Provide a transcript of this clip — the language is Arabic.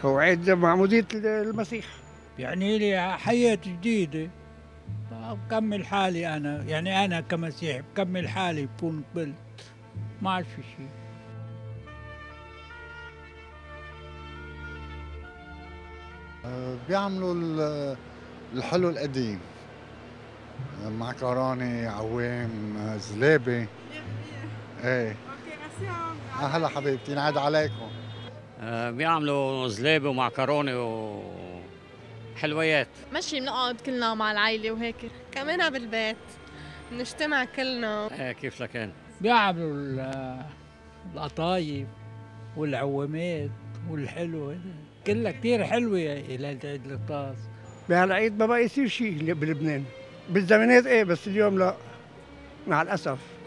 هو عيد معمودية المسيح. يعني لي حياة جديدة، بكمل حالي أنا، يعني أنا كمسيحي بكمل حالي بكون قبلت، ما عاد في شيء. بيعملوا الحلو القديم، معكرونة، عوام، زلابة. ايه. اوكي ميرسي. هلا حبيبتي، ينعاد عليكم. بيعملوا زلابة ومعكرونة وحلويات. مشي بنقعد كلنا مع العائلة وهيك كمان بالبيت نجتمع كلنا. كيف لكان بيعملوا القطايف والعوامات والحلوة، كلها كتير حلوة إلى عيد الغطاس. بهالعيد ما بقى يصير شيء بلبنان، بالزمانات ايه بس اليوم لا، مع الأسف.